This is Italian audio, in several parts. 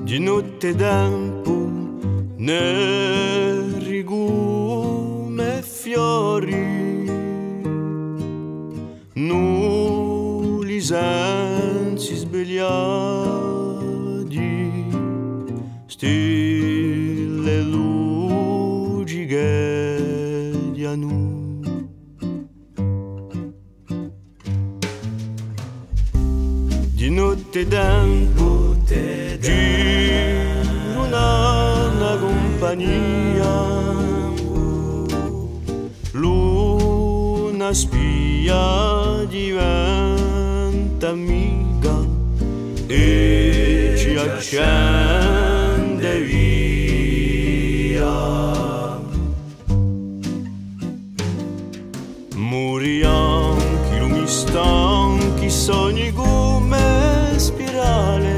di notte tempo nel rigume e fiori, nulli sensi svegliati, stille luci che diano. Di notte tempo giro una compagnia, luna spia diventa amica e ci accende via. Moriamo lumi stanchi, sogni come spirale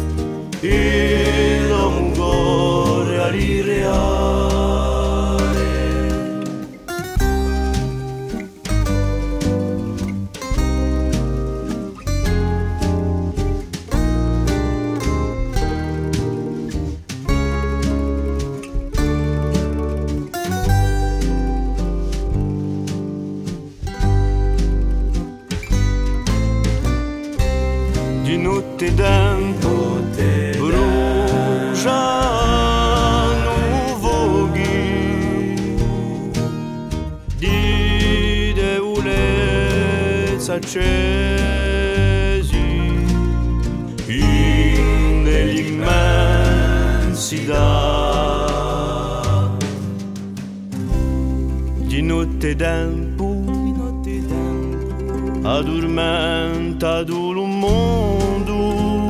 e l'uomo corre all'irreale. Di notte tempo bruciano fuochi di debolezza accesi nell'immensità. Di notte tempo addormentato il mondo,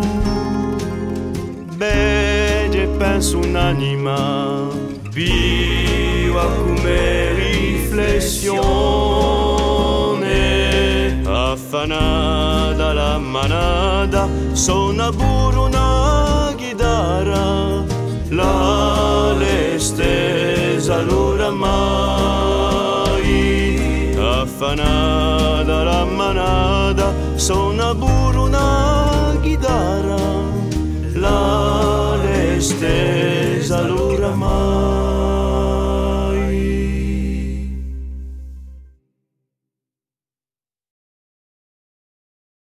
vede e penso un'anima viva come riflessione, affanata la manata, suona pure una chitarra, la stesa l'ora mai, affanata la manata, suona pure una chitarra, la stesa l'ora mai.